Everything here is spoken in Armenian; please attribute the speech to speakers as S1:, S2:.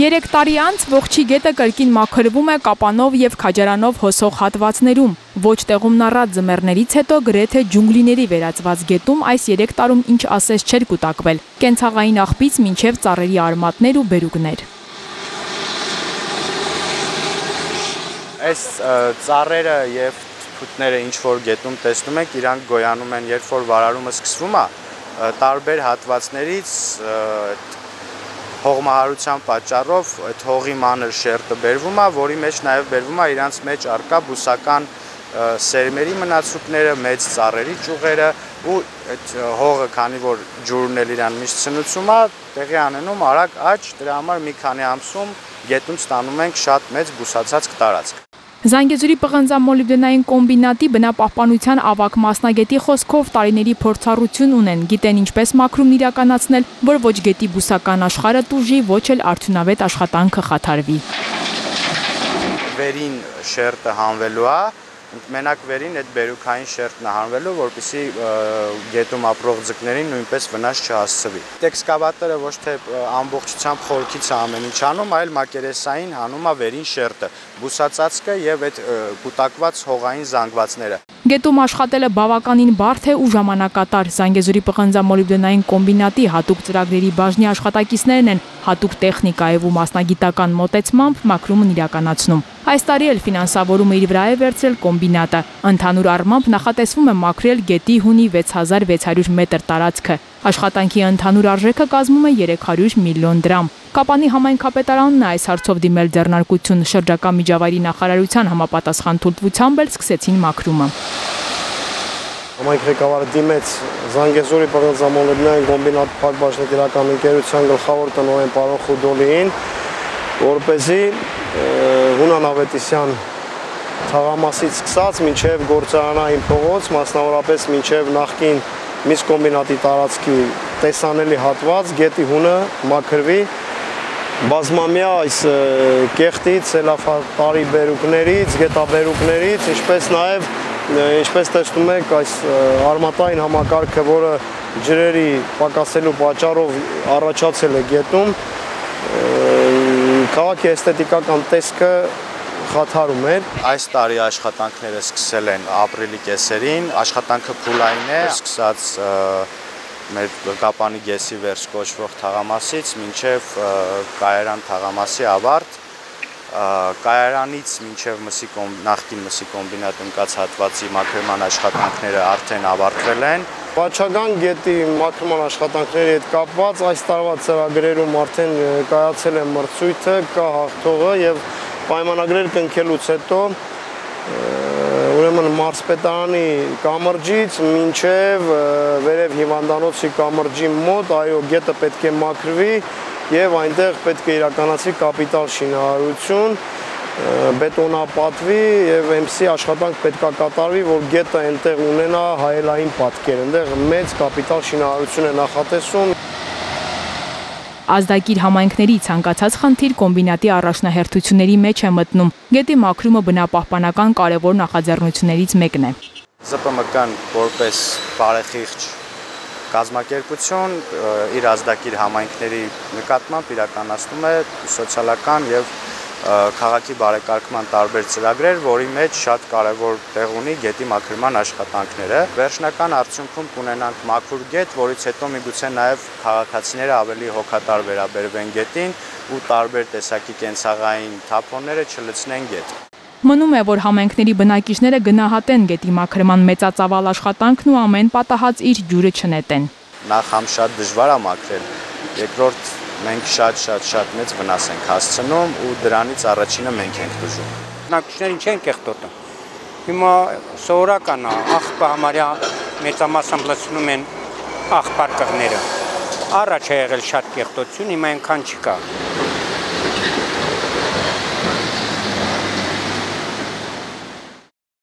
S1: 3 տարի անց ողջի գետը կրկին մաքրվում է կապանով եւ քաջարանով հոսող հատվածներում։ Ոչ տեղումն առած ձմեռներից հետո գրեթե ջունգլիների վերածված գետում այս 3 տարում ինչ ասես չէր կուտակվել։ Կենցաղային աղբից մինչև ծառերի արմատներ ու բերուկներ։
S2: Այս ծառերը եւ թփուտները ինչ որ գետում տեսնում եք, իրանք գոյանում են, երբ որ վարարումը սկսվում է, տարբեր հատվածներից հողմահարության պատճառով այդ հողի մանր շերտը բերվում է, որի մեջ նաև բերվում է իրանց մեջ առկա բուսական սերմերի մնացուկները, մեծ ծառերի ճյուղերը ու այդ հողը, քանի որ ջուրն էլ իրան միշտ սնուցում է, տեղի անենում արագ աճ, դրա համար մի քանի ամսում գետում ստանում ենք շատ մեծ բուսացած տարածք։
S1: Զանգեզուրի պղնձամոլիբդենային կոմբինատի բնապահպանության ավագ մասնագետի խոսքով տարիների փորձառություն ունեն, գիտեն ինչպես մաքրումն իրականացնել, որ ոչ գետի բուսական աշխարհը տուժի, ոչ էլ արդյունավետ աշխատանքը խաթարվի։
S2: Վերին շերտը հանվելու է, մենակ վերին այդ բերուկային շերտն է հանվելու, որպեսզի գետում ապրող ձկներին նույնպես վնաս չհասցվի։ Էքսկավատորը ոչ թե ամբողջությամբ խորքից է ամեն ինչ անում, այլ մակերեսային հանում է վերին շերտը, բուսածածկը եւ այդ կուտակված հողային զանգվածները։
S1: Գետում աշխատելը բավականին բարդ է ու ժամանակատար։ Զանգեզուրի պղնձամոլիբդենային կոմբինատի հատուկ ծրագրերի բաժնի աշխատակիցներն են հատուկ տեխնիկայով ու մասնագիտական մոտեցմամբ մաքրումն իրականացնում։ Այս տարի էլ ֆինանսավորումը իր վրա է վերցրել կոմբինատը։ Ընդհանուր առմամբ նախատեսվում է մաքրել գետի հունի 6600 մետր տարածքը։ Աշխատանքի ընդհանուր արժեքը կազմում է 300 միլիոն դրամ։ Կապանի համայնքապետարանն է այս հարցով դիմել ձեռնարկություն, շրջակա միջավայրի նախարարության համապատասխան թույլտվությամբ էլ սկսեցին մաքրումը։
S3: Համայնքի ղեկավարը դիմեց Զանգեզուրի պղնձամոլիբդենային կոմբինատի փակbaşնետիրական ընկերության գլխավոր տնօրեն պարոն Խուդոլիին, որպեսզի Հունան Ավետիսյան թաղամասից սկսած մինչև գործարանային փողոց, մասնավորապես մինչև նախկին միս կոմբինատի տարածքի տեսանելի հատված գետի հունը մաքրվի, բազմամյա այս կեղտից, սելավատարի բերուկներից, գետաբերուկներից, ինչպես տեսնում եք, այս արմատային համակարգը, որը ջրերի պակասելու պատճառով առաջացել է գետում, քաղաքի էսթետիկական տեսքը խաթարում էր։
S2: Այս տարի աշխատանքները սկսել են ապրիլի կեսերին, աշխատանքը փուլային է, սկսած մեր Կապանի գեսի վերջ կոչվող թաղամասից մինչև Կայարան թաղամասի ավարտ, Կայարանից մինչև նախկին մսի կոմբինատում կաց հատվածի մաքրման աշխատանքները արդեն ավարտվել են։
S3: Պաչագան գետի մաքրման աշխատանքների հետ կապված այս տարվա ծրագրերում արդեն կայացել է մրցույթը, կա հաղթողը եւ պայմանագրեր կնքելուց հետո ուրեմն մարզպետարանի կամրջից մինչև վերև հիվանդանոցի կամրջի մոտ, այո, գետը պետք է մաքրվի եւ այնտեղ պետք է իրականացվի կապիտալ շինարարություն, բետոնապատվի եւ MC աշխատանք պետք է կատարվի, որ գետը այնտեղ ունենա հայելային պատկեր, այնտեղ մեծ կապիտալ շինարարություն է նախատեսում։
S1: Ազդագիր համայնքների ցանկացած խնդիր կոմբինատի առաջնահերթությունների մեջ է մտնում։ Գետի մաքրումը բնապահպանական կարևոր նախաձեռնություններից մեկն է։
S2: ԶՊՄԿ-ն որպես բարեխիղճ կազմակերպություն իր ազդագիր համայնքների նկատմամբ իրականացնում է սոցիալական եւ քաղաքի բարեկարգման տարբեր ծրագրեր, որի մեջ շատ կարևոր տեղ ունի գետի մաքրման աշխատանքները։ Վերջնական արդյունքում կունենանք մաքուր գետ, որից հետո միգուցե նաև քաղաքացիները ավելի հոգատար վերաբերվեն գետին ու տարբեր տեսակի կենցաղային թափոնները չլցնեն գետ։
S1: Մնում է, որ համայնքների բնակիչները գնահատեն գետի մաքրման մեծածավալ աշխատանքն ու ամեն պատահած իր ջուրը չնետեն։
S2: Նախ համ շատ դժվար է մաքրել, երկրորդ մենք շատ մեծ վնաս ենք հասցնում ու դրանից առաջինը մենք ենք դժում։
S4: Բնակիչներին չեն կեղտոտում։ Հիմա սովորական է, աղբը համարյա մեծամասամբ լցնում են աղբարկղները։ Առաջ է եղել շատ կեղտոտություն, հիմա այնքան չկա։